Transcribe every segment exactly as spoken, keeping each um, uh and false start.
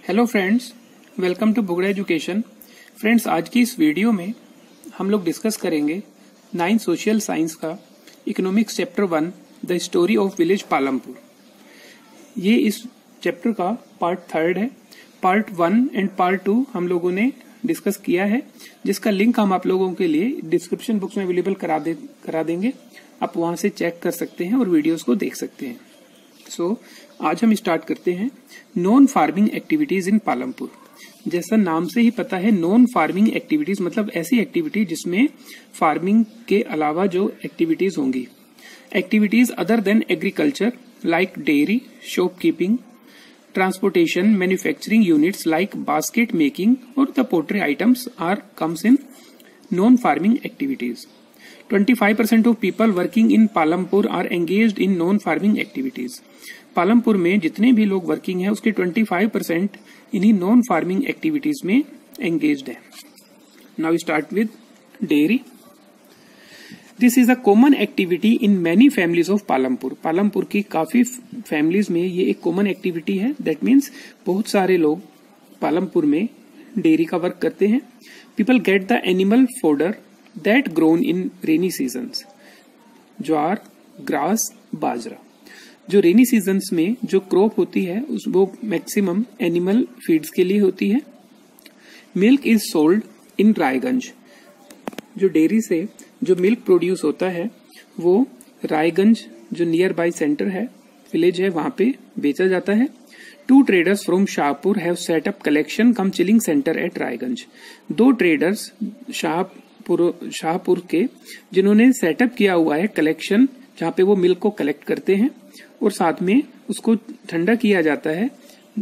Hello friends, welcome to Bugda education. Friends, आज की इस वीडियो में हम लोग डिस्कस करेंगे नाइन्थ सोशल साइंस का economics chapter one, the story of village Palampur. ये इस चैप्टर का पार्ट थर्ड है। Part one and part two हम लोगों ने डिस्कस किया है, जिसका लिंक हम आप लोगों के लिए डिस्क्रिप्शन बॉक्स में अवेलेबल करा दे करा देंगे। आप वहां से चेक कर सकते हैं और वीडियोस को देख सकते हैं। सो so, आज हम स्टार्ट करते हैं non farming activities in Palampur. जैसा नाम से ही पता है, नॉन फार्मिंग एक्टिविटीज मतलब ऐसी एक्टिविटी जिसमें फार्मिंग के अलावा जो एक्टिविटीज होंगी, activities other than agriculture like dairy, shopkeeping, transportation, manufacturing units like basket making और the poultry items are comes in non farming activities. twenty-five percent of people working in Palampur are engaged in non-farming activities. Palampur में जितने भी लोग working है उसके twenty-five percent इन्हीं non farming activities में engaged है। Now start with dairy. This is a common activity in many families of Palampur. Palampur की काफी फैमिलीज में ये एक कॉमन एक्टिविटी है। दैट मीन्स बहुत सारे लोग पालमपुर में डेयरी का वर्क करते हैं। People get the animal fodder that grown in rainy seasons, jowar, grass, bajra. जो रेनी सीजन्स में जो क्रॉप होती है उस वो मैक्सिमम एनिमल फीड्स के लिए होती है। Milk is sold in Raiganj. जो डेयरी से जो मिल्क प्रोड्यूस होता है वो रायगंज जो नियर बाय सेंटर है, विलेज है, वहां पे बेचा जाता है। Two traders from Shahpur have set up collection cum chilling centre at Raiganj. दो ट्रेडर्स शाहपुर शाहपुर के जिन्होंने सेटअप किया हुआ है कलेक्शन, जहां पे वो मिल्क को कलेक्ट करते हैं और साथ में उसको ठंडा किया जाता है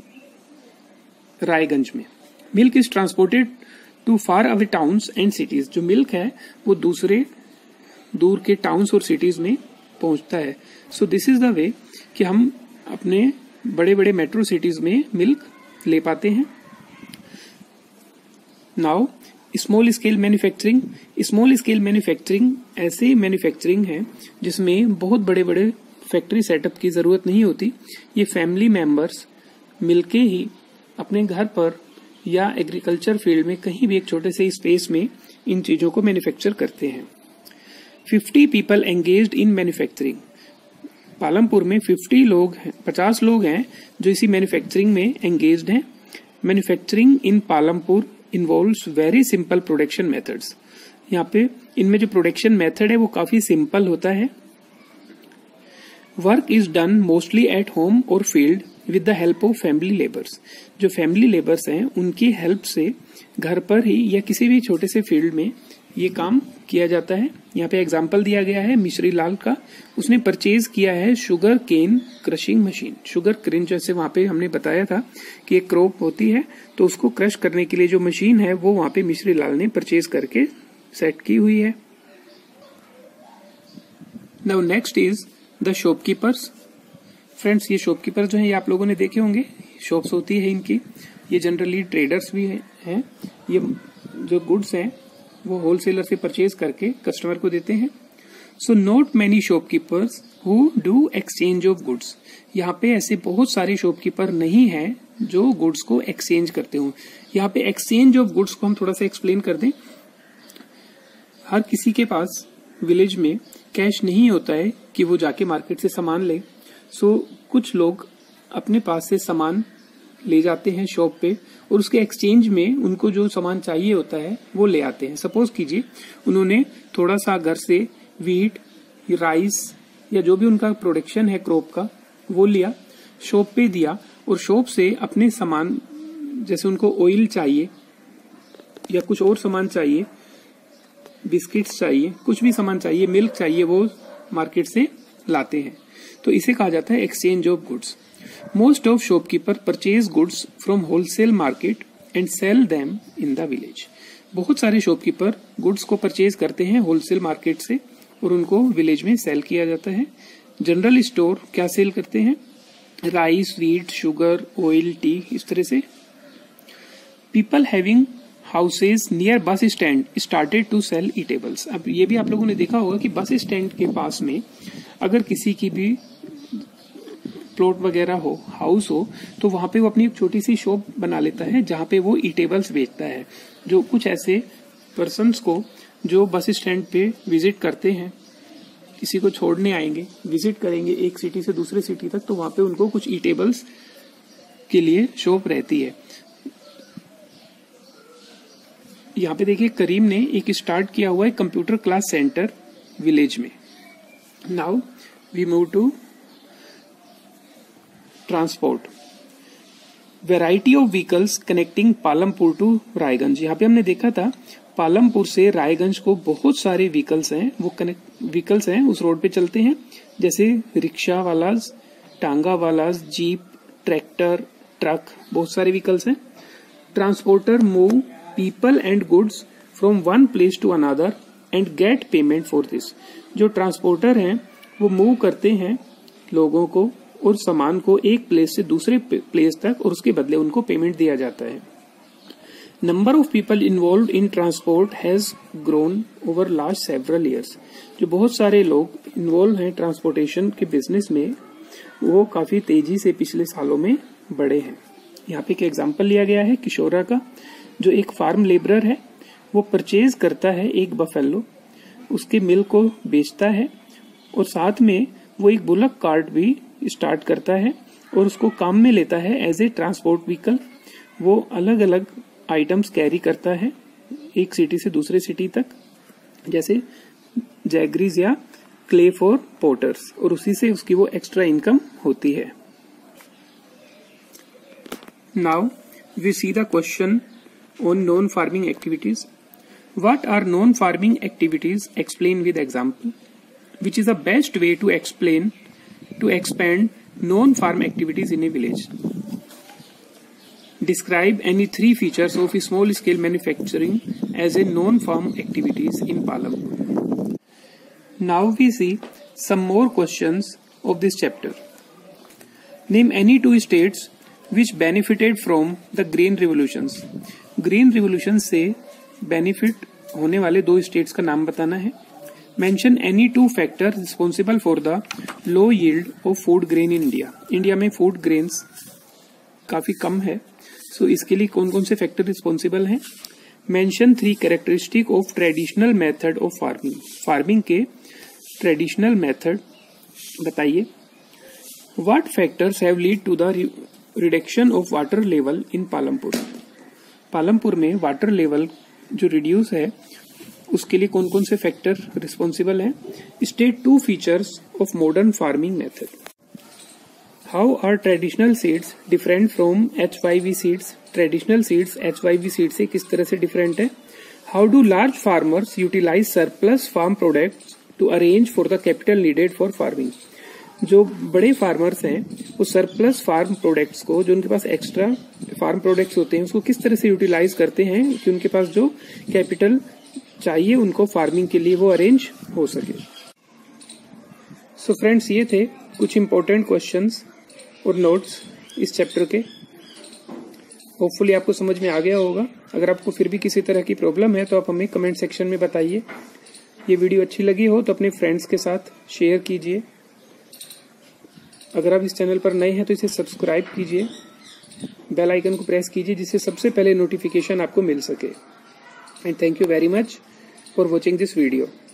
रायगंज में। Milk is transported to far away towns and cities. जो मिल्क है वो दूसरे दूर के टाउन्स और सिटीज में पहुंचता है। So this is the way कि हम अपने बड़े बड़े मेट्रो सिटीज में मिल्क ले पाते हैं। Now small scale manufacturing. Small scale manufacturing ऐसे मैन्युफैक्चरिंग है जिसमें बहुत बड़े बड़े फैक्ट्री सेटअप की जरूरत नहीं होती। ये फैमिली मेंबर्स मिलके ही अपने घर पर या एग्रीकल्चर फील्ड में कहीं भी एक छोटे से स्पेस में इन चीजों को मैन्युफैक्चर करते हैं। Fifty people engaged in manufacturing. Palampur में फिफ्टी लोग हैं, पचास लोग हैं जो इसी मैन्युफैक्चरिंग में एंगेज्ड हैं। Manufacturing in Palampur involves very simple production methods. यहाँ पे इनमें जो प्रोडक्शन मेथड है वो काफी सिंपल होता है। Work is done mostly at home और field with the help of family labours. जो फैमिली लेबर्स हैं उनकी हेल्प से घर पर ही या किसी भी छोटे से फील्ड में ये काम किया जाता है। यहाँ पे एग्जाम्पल दिया गया है मिश्री लाल का। उसने परचेज किया है sugar cane crushing machine. Sugar cane जैसे वहां पे हमने बताया था कि एक क्रॉप होती है, तो उसको क्रश करने के लिए जो मशीन है वो वहां पे मिश्री लाल ने परचेज करके सेट की हुई है। Now next is the shopkeepers. Friends, ये शॉपकीपर जो है ये आप लोगों ने देखे होंगे, शॉप्स होती है इनकी। ये जनरली ट्रेडर्स भी हैं। ये जो गुड्स हैं वो होलसेलर से परचेज करके कस्टमर को देते हैं। So not many shopkeepers who do exchange of goods. यहाँ पे ऐसे बहुत सारे शॉपकीपर नहीं हैं जो गुड्स को एक्सचेंज करते हो। यहाँ पे एक्सचेंज ऑफ गुड्स को हम थोड़ा सा एक्सप्लेन कर दें। हर किसी के पास विलेज में कैश नहीं होता है कि वो जाके मार्केट से सामान ले। सो कुछ लोग अपने पास से सामान ले जाते हैं शॉप पे और उसके एक्सचेंज में उनको जो सामान चाहिए होता है वो ले आते हैं। सपोज कीजिए उन्होंने थोड़ा सा घर से वीट, राइस या जो भी उनका प्रोडक्शन है क्रॉप का वो लिया, शॉप पे दिया और शॉप से अपने सामान, जैसे उनको ऑयल चाहिए या कुछ और सामान चाहिए, बिस्किट्स चाहिए, कुछ भी सामान चाहिए, मिल्क चाहिए, वो मार्केट से लाते हैं। तो इसे कहा जाता है exchange of goods. Most of shopkeepers purchase goods from wholesale market and sell them in the village. बहुत सारे शॉपकीपर गुड्स को परचेज करते हैं होलसेल मार्केट से और उनको विलेज में सेल किया जाता है। जनरल स्टोर क्या सेल करते हैं? Rice, wheat, sugar, oil, tea, इस तरह से। People having houses near bus stand started to sell eatables. अब ये भी आप लोगों ने देखा होगा कि बस स्टैंड के पास में अगर किसी की भी प्लॉट वगैरह हो, हाउस हो, तो वहां पे वो अपनी एक छोटी सी शॉप बना लेता है जहां पे वो ईटेबल्स बेचता है। जो कुछ ऐसे पर्सन्स को जो बस स्टैंड पे विजिट करते हैं, किसी को छोड़ने आएंगे, विजिट करेंगे एक सिटी से दूसरे सिटी तक, तो वहां पे उनको कुछ ईटेबल्स के लिए शॉप रहती है। यहाँ पे देखिए करीम ने एक स्टार्ट किया हुआ है कंप्यूटर क्लास सेंटर विलेज में। Now we move to transport. Variety of vehicles connecting Palampur to Raiganj. यहाँ पे हमने देखा था पालमपुर से रायगंज को बहुत सारे व्हीकल्स हैं, वो कनेक्ट व्हीकल्स हैं उस रोड पे चलते हैं, जैसे रिक्शा वालाज, टांगा वालाज, जीप, ट्रैक्टर, ट्रक, बहुत सारे व्हीकल्स हैं। Transporter move people and goods from one place to another and get payment for this. जो ट्रांसपोर्टर हैं वो मूव करते हैं लोगों को और सामान को एक प्लेस से दूसरे प्लेस तक, और उसके बदले उनको पेमेंट दिया जाता है। Number of people involve in transport has grown over last several years. जो बहुत सारे लोग इन्वॉल्व हैं ट्रांसपोर्टेशन के बिजनेस में, वो काफी तेजी से पिछले सालों में बढ़े हैं। यहाँ पे एक एग्जाम्पल लिया गया है किशोरा का, जो एक फार्म लेबरर है, वो परचेज करता है एक बफेलो, उसके मिल्क को बेचता है और साथ में वो एक बुलक कार्ट भी स्टार्ट करता है और उसको काम में लेता है एज ए ट्रांसपोर्ट व्हीकल। वो अलग अलग आइटम्स कैरी करता है एक सिटी से दूसरे सिटी तक, जैसे जैगरीज या क्ले फॉर पोर्टर्स, और उसी से उसकी वो एक्स्ट्रा इनकम होती है। Now we see the question on non-farming activities. What are non-farming activities? Explain with example. Which is the best way to explain, to expand non-farm activities in a village? Describe any three features of small-scale manufacturing as a non-farm activities in Palampur. Now we see some more questions of this chapter. Name any two states which benefited from the green revolutions. Green revolution से benefit होने वाले दो states का नाम बताना है। Mention any two factor responsible for the low yield of food grain in India. India में food grains काफी कम है, सो so इसके लिए कौन कौन से फैक्टर रिस्पॉन्सिबल हैं। Mention three characteristic of traditional method of farming. Farming के ट्रेडिशनल मेथड बताइए। What factors have lead to the reduction of water level in Palampur. Palampur में वाटर लेवल जो रिड्यूस है उसके लिए कौन कौन से फैक्टर रिस्पॉन्सिबल हैं। State two features of modern farming method. How are traditional seeds different from H Y V seeds. Traditional seeds H Y V seed से किस तरह से डिफरेंट है। How do large farmers utilise surplus farm products to arrange for the capital needed for farming. जो बड़े farmers हैं वो surplus farm products को, जो उनके पास एक्स्ट्रा फार्म प्रोडक्ट्स होते हैं, उसको किस तरह से यूटिलाइज करते हैं कि उनके पास जो कैपिटल चाहिए उनको फार्मिंग के लिए वो अरेंज हो सके। सो so फ्रेंड्स, ये थे कुछ इंपॉर्टेंट क्वेश्चंस और नोट्स इस चैप्टर के। होपफुली आपको समझ में आ गया होगा। अगर आपको फिर भी किसी तरह की प्रॉब्लम है तो आप हमें कमेंट सेक्शन में बताइए। ये वीडियो अच्छी लगी हो तो अपने फ्रेंड्स के साथ शेयर कीजिए। अगर आप इस चैनल पर नए हैं तो इसे सब्सक्राइब कीजिए, बेल आइकन को प्रेस कीजिए जिससे सबसे पहले नोटिफिकेशन आपको मिल सके। And thank you very much for watching this video.